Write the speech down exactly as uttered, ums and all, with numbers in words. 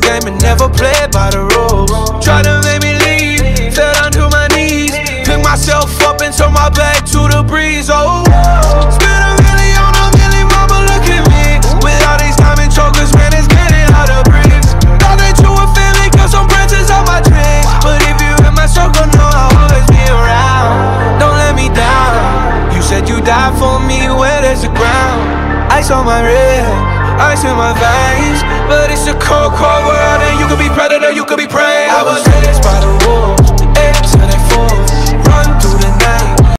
game and never played by the rules. Tried to make me leave, fell down to my knees, picked myself up and turned my back to the breeze. Oh, spent a million on a million, mama, look at me. With all these diamond chokers, man, it's getting hard to breathe. Thought that you were family, cause some branches on my tree. But if you in my circle, know I'll always be around. Don't let me down. You said you died for me, where there's the ground. Ice on my wrist, ice in my veins. But it's a cold, cold world, and you could be predator, you could be prey. I was raised by the wolves.